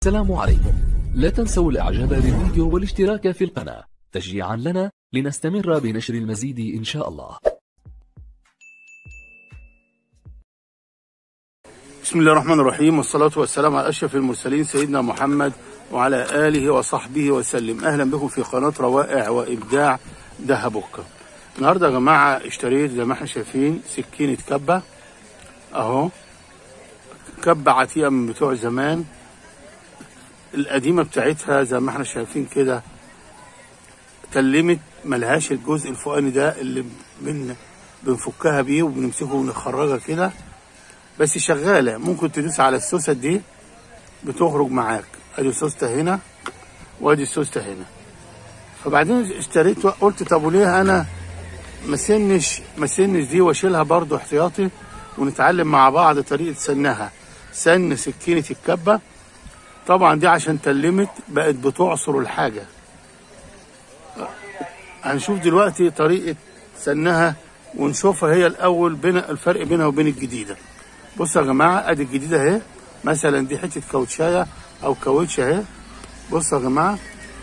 السلام عليكم. لا تنسوا الاعجاب بالفيديو والاشتراك في القناة تشجيعا لنا لنستمر بنشر المزيد إن شاء الله. بسم الله الرحمن الرحيم، والصلاة والسلام على أشرف المرسلين سيدنا محمد وعلى آله وصحبه وسلم. أهلا بكم في قناة روائع وإبداع دهبوك. النهاردة يا جماعة اشتريت زي ما احنا شايفين سكينة كبة أهو، كبة عتيقة من بتوع زمان القديمة بتاعتها زي ما احنا شايفين كده، كلمت ملهاش الجزء الفوقاني ده اللي بنفكها بيه وبنمسكه ونخرجها كده، بس شغالة. ممكن تدوس على السوسة دي بتخرج معاك، ادي سوسته هنا وادي السوسته هنا. فبعدين اشتريت قلت طب وليه انا مسنش دي واشيلها برضو احتياطي، ونتعلم مع بعض طريقة سنها، سن سكينة الكبة. طبعا دي عشان تلمت بقت بتعصر الحاجة. هنشوف دلوقتي طريقة سنها ونشوفها هي الاول بين الفرق بينها وبين الجديدة. بصوا يا جماعة ادي الجديدة اهي، مثلا دي حتة كاوتشاية او كاوتش اهي. بصوا يا جماعة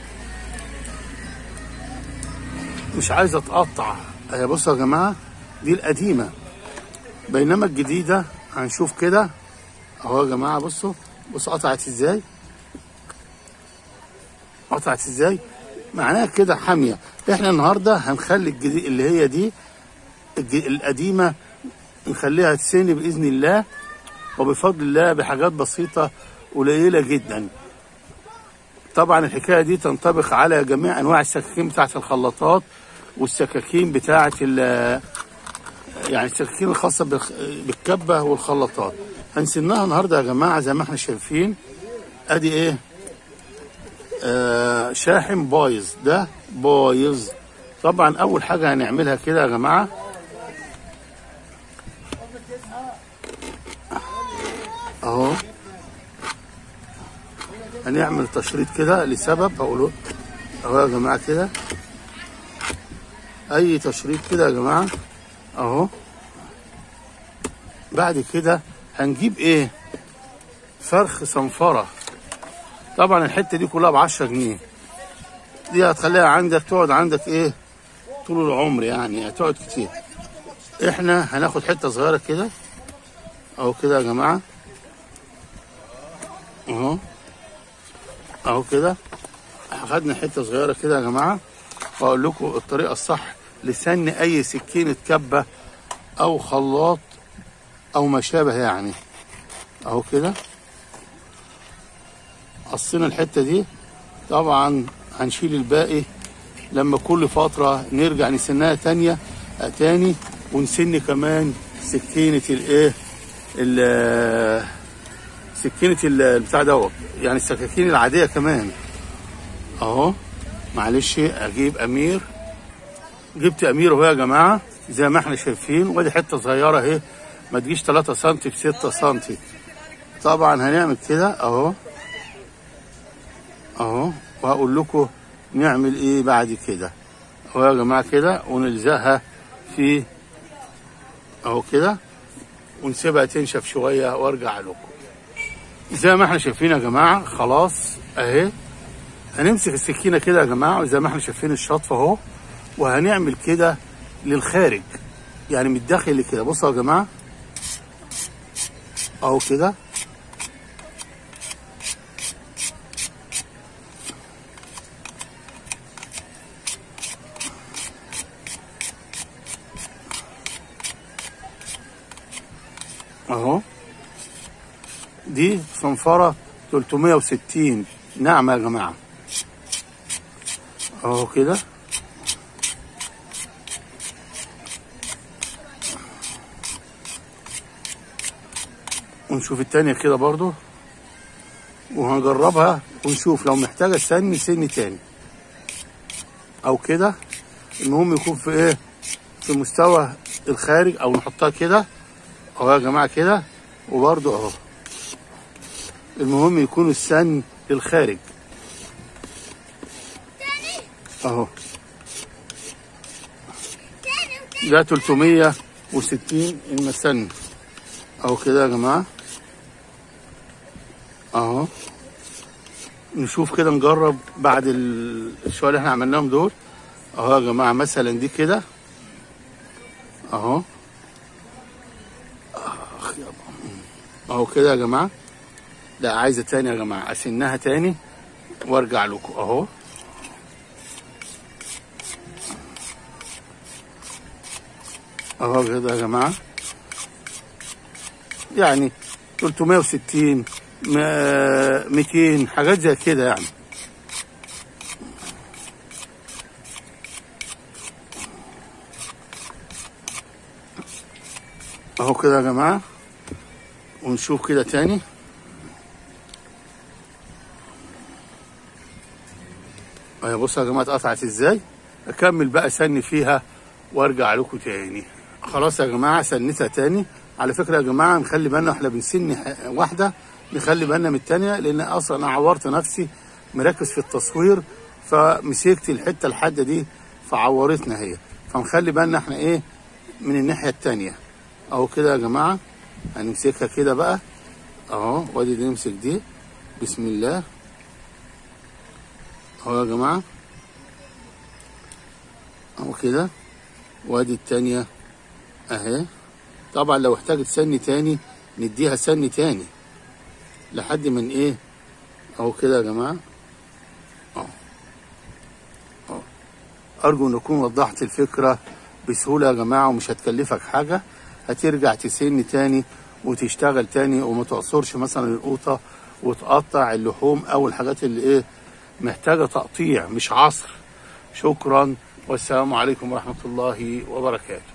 مش عايزة تقطع اهي. بصوا يا جماعة دي القديمة، بينما الجديدة هنشوف كده اهو يا جماعة. بصوا قطعت ازاي، معناها كده حامية. احنا النهاردة هنخلي الجديد اللي هي دي القديمة نخليها تسن بإذن الله وبفضل الله بحاجات بسيطة قليلة جدا. طبعا الحكاية دي تنطبق على جميع أنواع السكاكين بتاعة الخلاطات والسكاكين بتاعة يعني السكاكين الخاصة بالكبة والخلاطات. هنسنها النهاردة يا جماعة زي ما احنا شايفين. ادي ايه، شاحن بايظ، ده بايظ. طبعا اول حاجة هنعملها كده يا جماعة اهو، هنعمل تشريط كده لسبب هقوله اهو يا جماعه كده، اي تشريط كده يا جماعه اهو. بعد كده هنجيب ايه، فرخ صنفره. طبعا الحته دي كلها ب10 جنيه، دي هتخليها عندك تقعد عندك ايه طول العمر، يعني هتقعد كتير. احنا هناخد حته صغيره كده اهو كده يا جماعه اهو كده. اخدنا حته صغيره كده يا جماعه، واقول لكم الطريقه الصح لسن اي سكينه كبه او خلاط او ما شابه يعني اهو كده. قصينا الحته دي، طبعا هنشيل الباقي لما كل فتره نرجع نسنها تاني ونسن كمان سكينه الايه سكينة البتاع دوت، يعني السكاكين العادية كمان اهو. معلش اجيب امير، جبت امير اهو يا جماعة زي ما احنا شايفين، وادي حتة صغيرة اهي ما تجيش 3 سم في 6 سم. طبعا هنعمل كده اهو، وهقول لكم نعمل ايه بعد كده اهو يا جماعة كده، ونلزقها في اهو كده ونسيبها تنشف شوية وارجع لكم. زي ما احنا شايفين يا جماعه خلاص اهي. هنمسك السكينه كده يا جماعه وزي ما احنا شايفين الشطف اهو، وهنعمل كده للخارج يعني من الداخل كده. بصوا يا جماعه اهو كده اهو. دي صنفرة 360 ناعمة يا جماعة اهو كده. ونشوف التانية كده برضو، وهنجربها ونشوف لو محتاجة سن تاني او كده. المهم يكون في ايه، في مستوى الخارج، او نحطها كده اهو يا جماعة كده. وبرضو اهو المهم يكون السن للخارج اهو. ده 360 المسن اهو كده يا جماعه اهو. نشوف كده، نجرب بعد الشوية اللي احنا عملناهم دول اهو يا جماعة. مثلا دي كده اهو، اهو كده يا جماعة. لا عايزة تاني يا جماعة، اسنها تاني وارجع لكم اهو. اهو كده يا جماعة، يعني 360 200 حاجات زي كده يعني. اهو كده يا جماعة، ونشوف كده تاني. اهي بصوا يا جماعة اتقطعت ازاي. اكمل بقى سن فيها وارجع لكم تاني. خلاص يا جماعة سنتها تاني. على فكرة يا جماعة نخلي بالنا احنا بنسن واحدة، نخلي بالنا من التانية، لان اصلا انا عورت نفسي مركز في التصوير، فمسكت الحتة الحادة دي فعورتنا هي، فنخلي بالنا احنا ايه من الناحية التانية. اهو كده يا جماعة هنمسكها كده بقى اهو، وادي دي نمسك دي بسم الله اهو يا جماعة اهو كده، وادي التانية اهي. طبعا لو احتاجت سن تاني نديها سن تاني لحد من ايه اهو كده يا جماعة اهو. ارجو ان اكون وضحت الفكرة بسهولة يا جماعة، ومش هتكلفك حاجة. هترجع تسن تاني وتشتغل تاني، وما تعصرش مثلا القوطة وتقطع اللحوم او الحاجات اللي ايه محتاجة تقطيع مش عصر. شكرا والسلام عليكم ورحمة الله وبركاته.